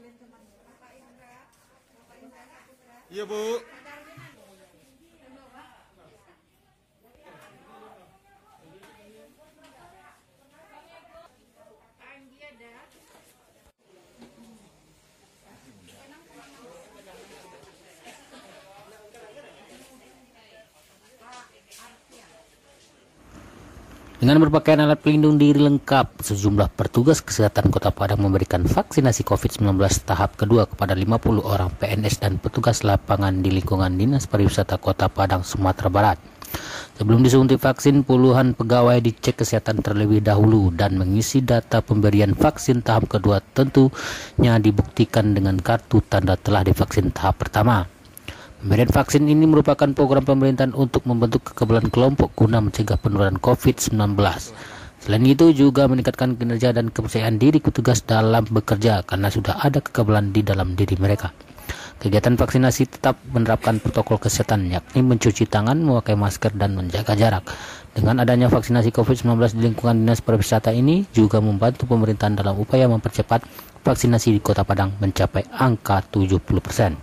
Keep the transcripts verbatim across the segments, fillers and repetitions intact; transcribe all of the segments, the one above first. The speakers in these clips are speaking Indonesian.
Iya, Bu. Dengan berpakaian alat pelindung diri lengkap, sejumlah petugas kesehatan Kota Padang memberikan vaksinasi covid sembilan belas tahap kedua kepada lima puluh orang P N S dan petugas lapangan di lingkungan Dinas Pariwisata Kota Padang, Sumatera Barat. Sebelum disuntik vaksin, puluhan pegawai dicek kesehatan terlebih dahulu dan mengisi data pemberian vaksin tahap kedua tentunya dibuktikan dengan kartu tanda telah divaksin tahap pertama. Pemberian vaksin ini merupakan program pemerintahan untuk membentuk kekebalan kelompok guna mencegah penularan covid sembilan belas. Selain itu juga meningkatkan kinerja dan kepercayaan diri petugas dalam bekerja karena sudah ada kekebalan di dalam diri mereka. Kegiatan vaksinasi tetap menerapkan protokol kesehatan yakni mencuci tangan, memakai masker, dan menjaga jarak. Dengan adanya vaksinasi covid sembilan belas di lingkungan Dinas Pariwisata ini juga membantu pemerintahan dalam upaya mempercepat vaksinasi di Kota Padang mencapai angka tujuh puluh persen.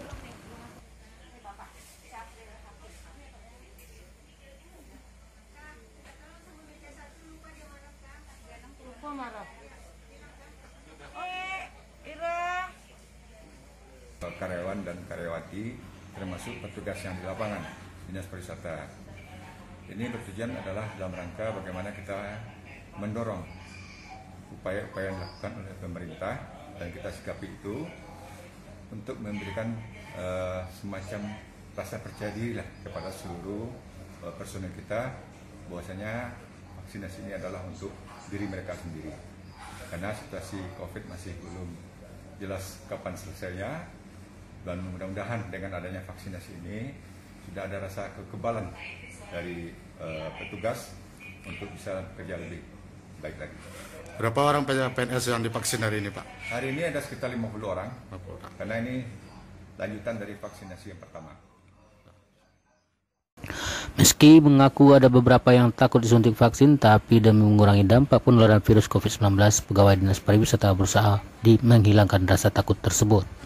Karyawan dan karyawati termasuk petugas yang di lapangan Dinas Pariwisata. Ini bertujuan adalah dalam rangka bagaimana kita mendorong upaya-upaya yang dilakukan oleh pemerintah dan kita sikapi itu untuk memberikan uh, semacam rasa percaya diri lah kepada seluruh uh, personel kita bahwasanya vaksinasi ini adalah untuk diri mereka sendiri. Karena situasi COVID masih belum jelas kapan selesainya. Dan mudah-mudahan dengan adanya vaksinasi ini sudah ada rasa kekebalan dari uh, petugas untuk bisa bekerja lebih baik lagi. Berapa orang P N S yang divaksin hari ini, Pak? Hari ini ada sekitar lima puluh orang, lima puluh orang. Karena ini lanjutan dari vaksinasi yang pertama. Meski mengaku ada beberapa yang takut disuntik vaksin, tapi demi mengurangi dampak penularan virus covid sembilan belas, pegawai Dinas Pariwisata berusaha di menghilangkan rasa takut tersebut.